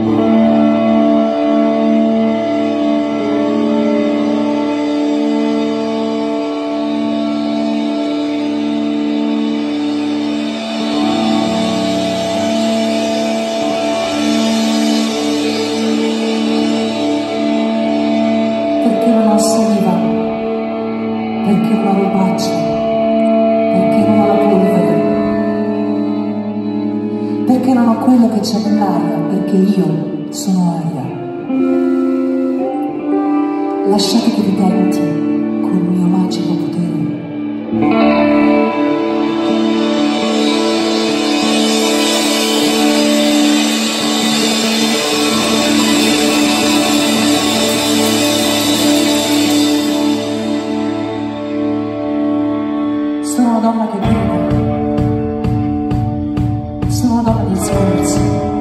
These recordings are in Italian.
Perché non ho pace, perché non ho la polvere, perché non ho quello che c'è nell'aria, perché io sono aria. Lasciate che vi tenti col mio magico potere. Sono una donna che grida, sono una donna di discorsi,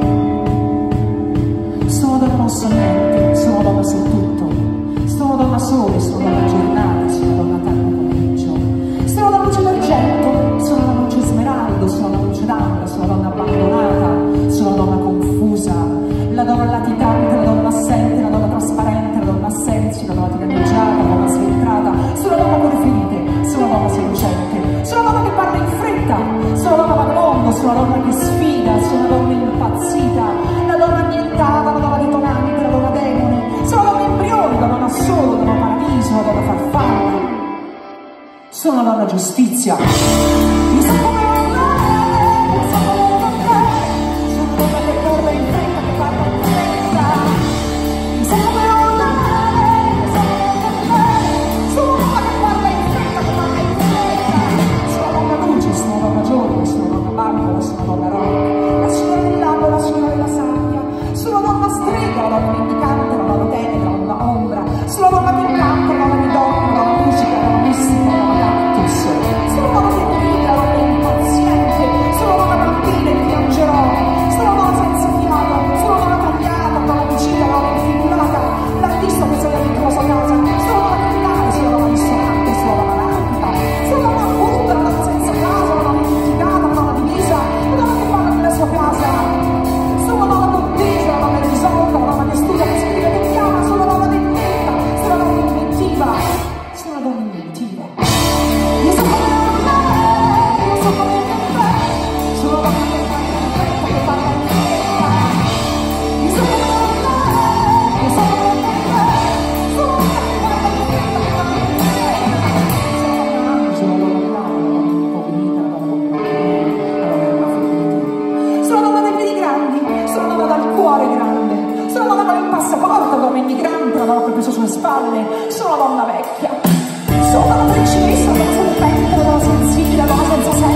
sono una donna non so niente, sono una donna su tutto, sono una donna sole, sono una donna giornata, sono una donna tardo pomeriggio, sono una luce d'argento, sono una luce smeraldo, sono una luce d'ambra, sono una donna abbandonata, sono una donna confusa, la donna latitante, la donna assente, la donna trasparente, la donna assensi, la donna tiraneggiata, la donna sventrata, sono una donna con le ferite, sono una donna seducente. Sono una donna che parla in fretta, sono una donna vagabondo, sono una donna che sfida, sono una donna impazzita, la donna annientata, la donna detonante, la donna demone, sono una donna embrione, la donna solo, la donna paradiso, la donna farfalla, sono una donna giustizia. Mi sa come volare, mi sa come volare, sono una donna che corre in fretta, che parla in fretta, mi sa come volare, mi sa come volare, sono una donna che parla in fretta, che parla in fretta. Sono una luce, sono una donna giovane, sono una donna bambola, sono una donna rock, la signora del lago, la signora della sabbia, sono una donna strega, una donna mendicante, una donna tenebra, una donna ombra, sono una donna che canta, una donna che dorme, una donna musica, una donna mistica, una donna cactus, sono una donna che grida, una donna impaziente, sono una donna mattina e piangerò, sono una donna senza fiato, sono una donna tagliata, una donna cucita, una donna infigurata, l'artista che si è dentro la sua casa, sono una donna criminale, sono una donna dissonante, sono una donna anarchica, sono una donna appunto, una donna senza casa, una donna dimenticata, una donna divisa, una donna che parla nella sua casa, sono una donna contesa, una donna risolta, una donna che studia, che scrive, che chiama, sono una donna attenta, sono una donna inventiva, sono una donna inventiva. Io so come parlare, io so come parlare, sono una donna che parla in fretta, io so come parlare, io so come parlare, sono una donna che parla in fretta, che parla in fretta, sono una donna sono una donna dei piedi grandi, sono una donna dal cuore grande, sono una donna con il passaporto, una donna immigrante, una donna che ho preso sulle spalle, sono una donna vecchia, sono una donna principessa, una donna serpente, una donna sensibile, una donna senza senso.